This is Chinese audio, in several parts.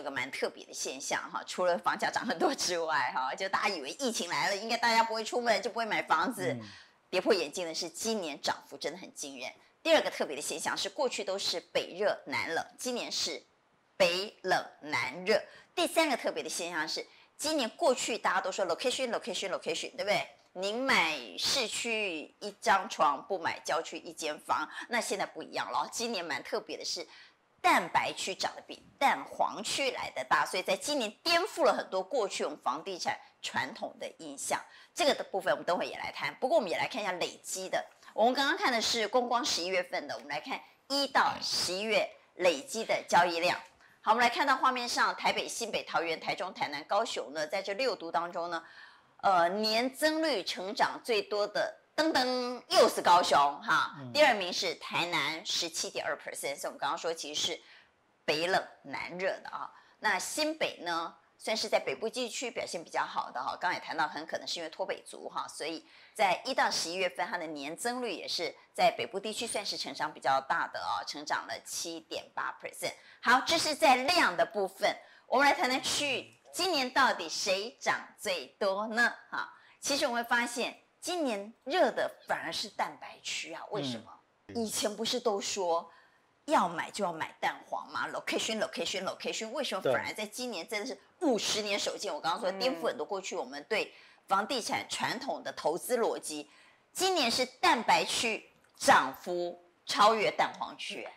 个蛮特别的现象哈，除了房价涨很多之外哈，就大家以为疫情来了，应该大家不会出门就不会买房子，跌破眼镜的是今年涨幅真的很惊人。第二个特别的现象是，过去都是北热南冷，今年是北冷南热。第三个特别的现象是，今年过去大家都说 location， 对不对？您买市区一张床，不买郊区一间房，那现在不一样了。今年蛮特别的是，蛋白区涨得比蛋黄区来的大，所以在今年颠覆了很多过去我们房地产传统的印象。这个的部分我们等会也来谈，不过我们也来看一下累积的。我们刚刚看的是光11月份的，我们来看1到11月累积的交易量。好，我们来看到画面上，台北、新北、桃园、台中、台南、高雄呢，在这6都当中呢，年增率成长最多的，噔噔又是高雄哈，第二名是台南17.2%，所以我们刚刚说其实是北冷南热的啊。那新北呢，算是在北部地区表现比较好的哈，刚刚也谈到，很可能是因为脱北族哈，所以在1到11月份，它的年增率也是在北部地区算是成长比较大的啊，成长了7.8%。好，这是在量的部分，我们来谈谈区域。今年到底谁涨最多呢？哈，其实我们会发现，今年热的反而是蛋白区啊。为什么？以前不是都说要买就要买蛋黄吗 ？location， 为什么反而在今年真的是50年首见？我刚刚说颠覆很多过去我们对房地产传统的投资逻辑。今年是蛋白区涨幅超越蛋黄区。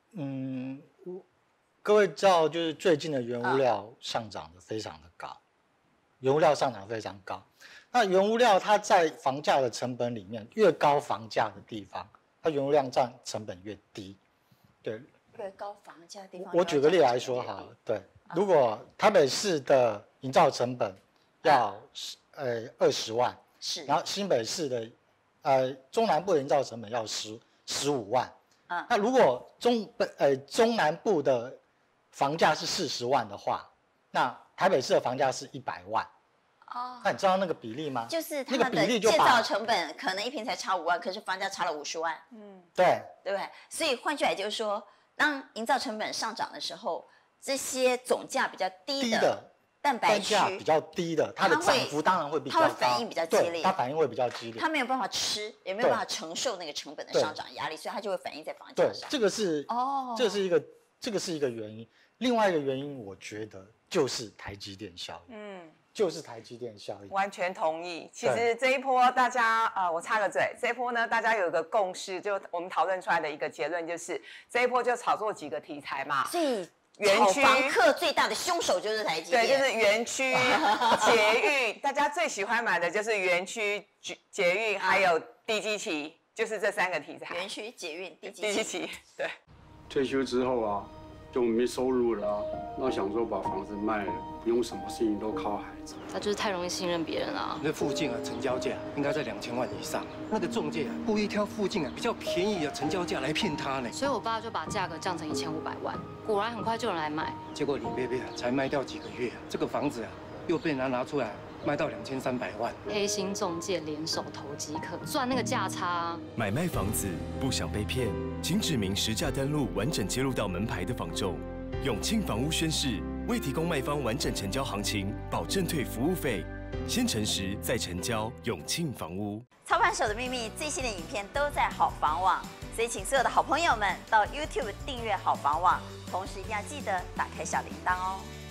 各位知道，就是最近的原物料上涨的非常的高，原物料上涨非常高。那原物料它在房价的成本里面，越高房价的地方，它原物料占成本越低。对， 越高房价的地方。 我举个例来说好了，对，如果台北市的营造成本要20万，是，然后新北市的中南部的营造成本要15万，那如果中南部的房价是40万的话，那台北市的房价是100万。哦，那你知道那个比例吗？ 就是它的建造成本可能一坪才差5万，可是房价差了50万。对不对？所以换句来就是说，当营造成本上涨的时候，这些总价比较低的蛋白区比较低的，它的涨幅当然会比较高， 它会反应比较激烈， 它反应会比较激烈， 它没有办法吃，也没有办法承受那个成本的上涨压力，所以它就会反映在房价上。 对，这个是一个原因。另外一个原因，我觉得就是台积电效应。就是台积电效应。 完全同意。其实这一波大家我插个嘴，这一波呢，大家有一个共识，就我们讨论出来的一个结论就是，这一波就炒作几个题材嘛。 所以园区房客最大的凶手就是台积电。 对，就是园区、捷运，大家最喜欢买的就是园区、捷运还有地基期，就是这3个题材。 园区、捷运、地基期。 对。 退休之后啊，就没收入了啊，那想说把房子卖了，不用什么事情都靠孩子。 他就是太容易信任别人了。 那附近成交价应该在2000万以上，那个中介故意挑附近比较便宜的成交价来骗他呢。 所以我爸就把价格降成1500万，果然很快就有人来买。 结果李贝贝才卖掉几个月，这个房子又被人拿出来卖到2300万。 黑心中介联手投机客赚那个价差。 买卖房子不想被骗，请指明实价登录完整揭露到门牌的房仲。永庆房屋宣誓，未提供卖方完整成交行情，保证退服务费。先诚实再成交，永庆房屋。 操盘手的秘密最新的影片都在好房网，所以请所有的好朋友们到 YouTube 订阅好房网，同时一定要记得打开小铃铛哦。